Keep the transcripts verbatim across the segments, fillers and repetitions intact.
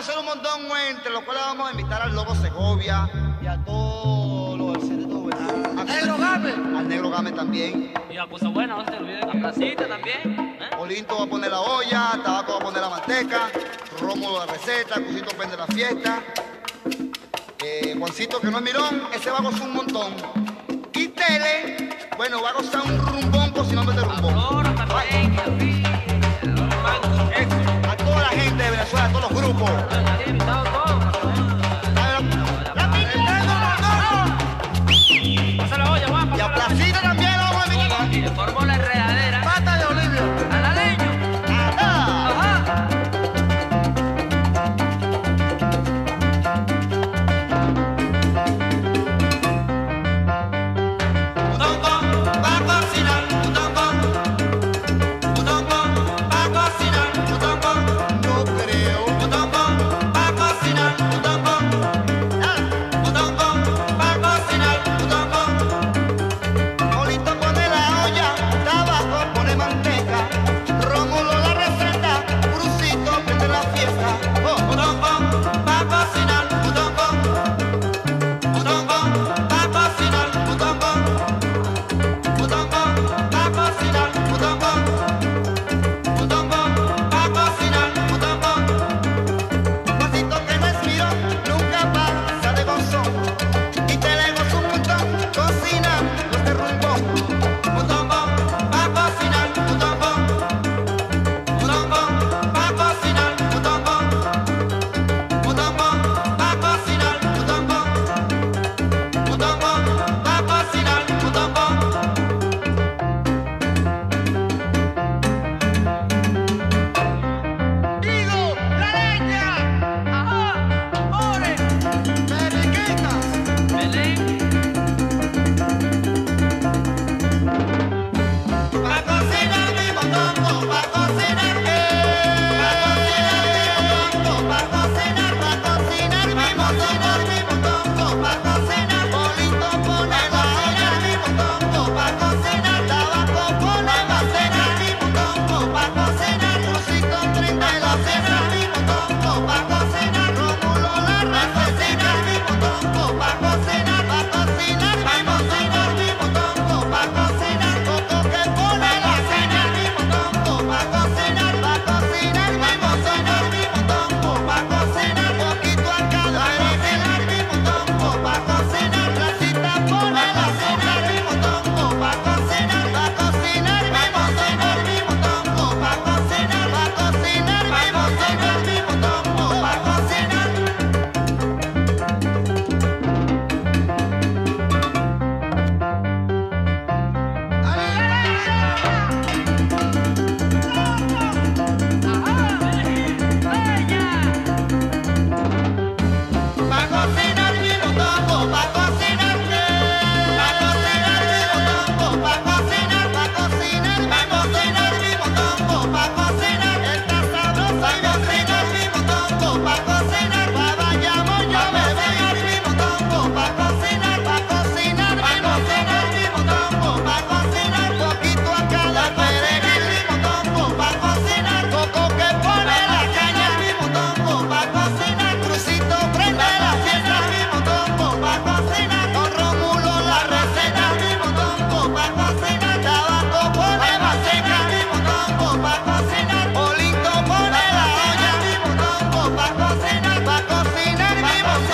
hacer un montón, entre los cuales vamos a invitar al Lobo Segovia y a todos los del centro venezolano. ¿Al Negro Game? Al Negro Game también. Y a Cosa Buena, no se te olviden, a Placita también. ¿eh? Olinto va a poner la olla, Tabaco va a poner la manteca, Rómulo la receta, Cusito prende la fiesta. Eh, Juancito, que no es mirón, ese va a gozar un montón. Y Tele, bueno, va a gozar un rumbón cocinando de rumbón. Ahora también, a ti. A toda la gente de Venezuela, a todos los grupos. Nadie ha invitado a todos. Pasa la olla, Juan. Y a Placita también lo vamos a invitar. Y le formó la enredadera. Pata de Olivia. Al aleño. Ajá.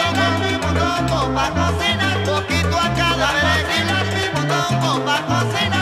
Pa' cocinar, poquito a cada vez, el mismo tombo pa' cocinar.